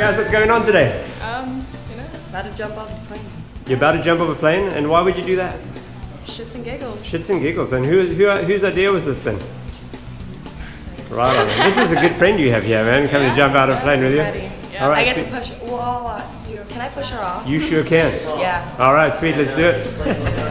Guys, what's going on today? You know, about to jump off a plane. You're about to jump off a plane, and why would you do that? Shits and giggles. Shits and giggles. And whose idea was this then? Right on. This is a good friend you have here, man. Coming to jump out of a plane with you. Yeah. All right, I get sweet. to push. Whoa, dude, can I push her off? You sure can. Yeah. All right, sweet. Let's do it.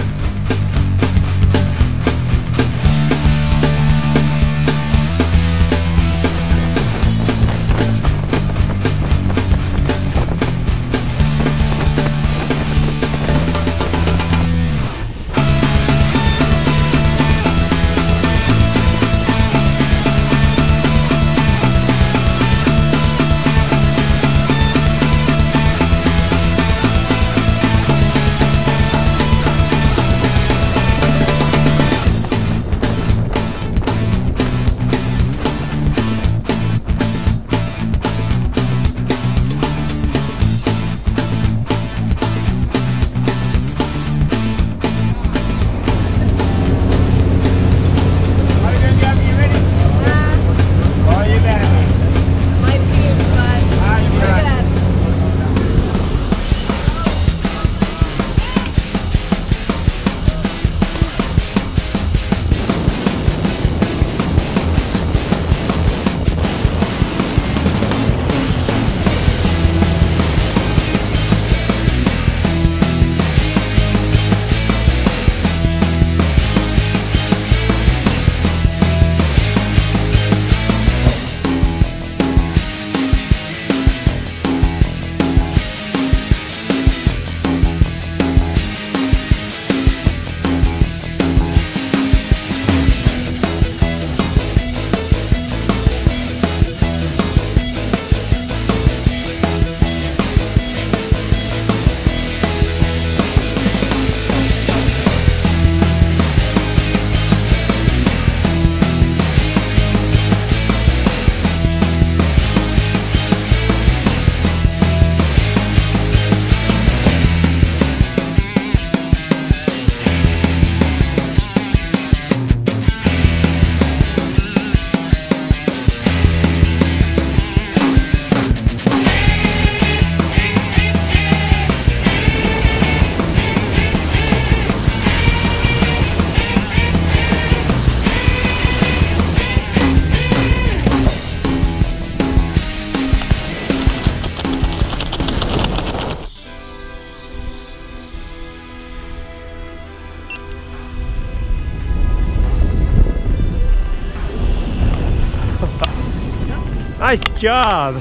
Nice job.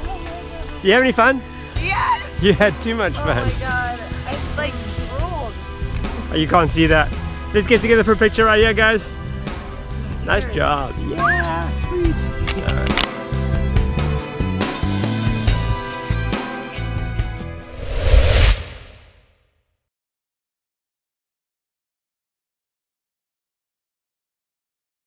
Do you have any fun? Yes! You had too much fun. Oh my god, I like rolled. Oh, you can't see that. Let's get together for a picture right here, guys. Nice job. Yeah, sweet. All right.